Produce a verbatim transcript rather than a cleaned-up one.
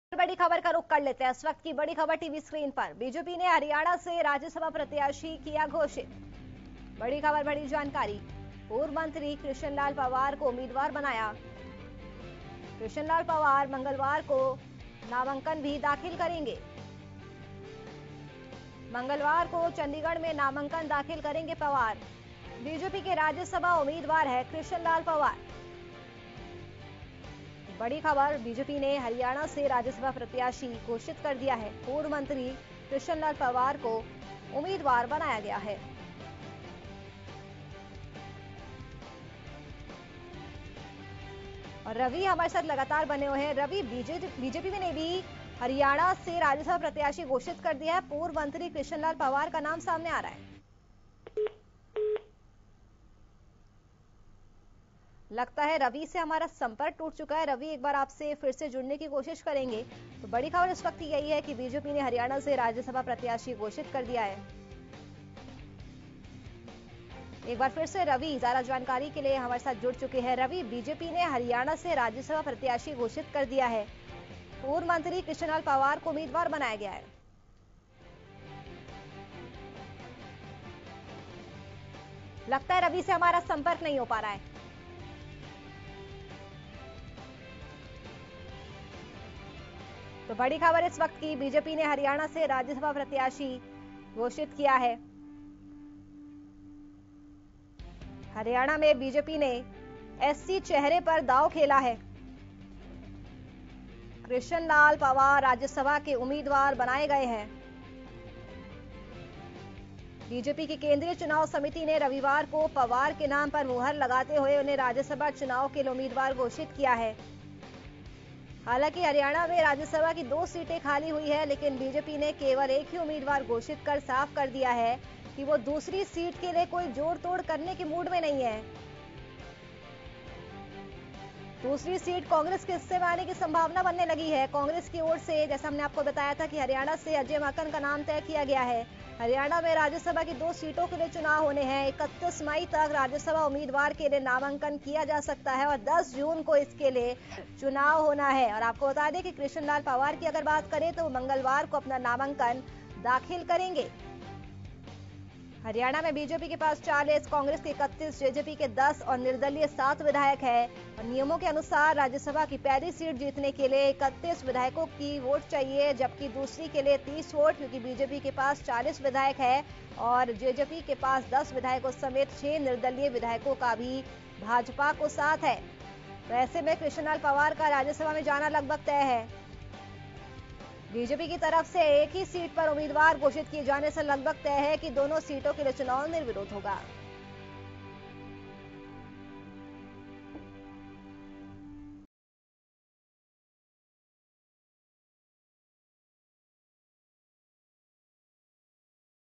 बड़ी खबर का रुख कर लेते हैं। इस वक्त की बड़ी खबर टीवी स्क्रीन पर। बीजेपी ने हरियाणा से राज्यसभा प्रत्याशी किया घोषित। बड़ी खबर, बड़ी जानकारी। पूर्व मंत्री कृष्णलाल पवार को उम्मीदवार बनाया। कृष्णलाल पवार मंगलवार को नामांकन भी दाखिल करेंगे। मंगलवार को चंडीगढ़ में नामांकन दाखिल करेंगे पवार। बीजेपी के राज्यसभा उम्मीदवार है कृष्णलाल पवार। बड़ी खबर, बीजेपी ने हरियाणा से राज्यसभा प्रत्याशी घोषित कर दिया है। पूर्व मंत्री कृष्णलाल पवार को उम्मीदवार बनाया गया है। और रवि हमारे साथ लगातार बने हुए हैं। रवि, बीजेपी ने भी हरियाणा से राज्यसभा प्रत्याशी घोषित कर दिया है। पूर्व मंत्री कृष्णलाल पवार का नाम सामने आ रहा है। लगता है रवि से हमारा संपर्क टूट चुका है। रवि, एक बार आपसे फिर से जुड़ने की कोशिश करेंगे। तो बड़ी खबर इस वक्त यही है कि बीजेपी ने हरियाणा से राज्यसभा प्रत्याशी घोषित कर दिया है। एक बार फिर से रवि ज्यादा जानकारी के लिए हमारे साथ जुड़ चुके हैं। रवि, बीजेपी ने हरियाणा से राज्यसभा प्रत्याशी घोषित कर दिया है। पूर्व मंत्री कृष्णलाल पवार को उम्मीदवार बनाया गया है। लगता है रवि से हमारा संपर्क नहीं हो पा रहा है। तो बड़ी खबर इस वक्त की, बीजेपी ने हरियाणा से राज्यसभा प्रत्याशी घोषित किया है। हरियाणा में बीजेपी ने एससी चेहरे पर दांव खेला है। कृष्णलाल पवार राज्यसभा के उम्मीदवार बनाए गए हैं। बीजेपी की केंद्रीय चुनाव समिति ने रविवार को पवार के नाम पर मुहर लगाते हुए उन्हें राज्यसभा चुनाव के लिए उम्मीदवार घोषित किया है। हालांकि हरियाणा में राज्यसभा की दो सीटें खाली हुई है, लेकिन बीजेपी ने केवल एक ही उम्मीदवार घोषित कर साफ कर दिया है कि वो दूसरी सीट के लिए कोई जोड़ तोड़ करने के मूड में नहीं है। दूसरी सीट कांग्रेस के हिस्से में आने की संभावना बनने लगी है। कांग्रेस की ओर से, जैसा हमने आपको बताया था कि हरियाणा से अजय माकन का नाम तय किया गया है। हरियाणा में राज्यसभा की दो सीटों के लिए चुनाव होने हैं। इकतीस मई तक राज्यसभा उम्मीदवार के लिए नामांकन किया जा सकता है और दस जून को इसके लिए चुनाव होना है। और आपको बता दें कि कृष्णलाल पवार की अगर बात करें तो मंगलवार को अपना नामांकन दाखिल करेंगे। हरियाणा में बीजेपी के पास चालीस, कांग्रेस के इकतीस, जेजेपी के दस और निर्दलीय सात विधायक है। और नियमों के अनुसार राज्यसभा की पहली सीट जीतने के लिए इकतीस विधायकों की वोट चाहिए, जबकि दूसरी के लिए तीस वोट, क्योंकि बीजेपी के पास चालीस विधायक है और जेजेपी के पास दस विधायकों समेत छह निर्दलीय विधायकों का भी भाजपा को साथ है। तो ऐसे में कृष्णलाल पवार का राज्यसभा में जाना लगभग तय है। बीजेपी की तरफ से एक ही सीट पर उम्मीदवार घोषित किए जाने से लगभग तय है कि दोनों सीटों के लिए चुनाव निर्विरोध होगा।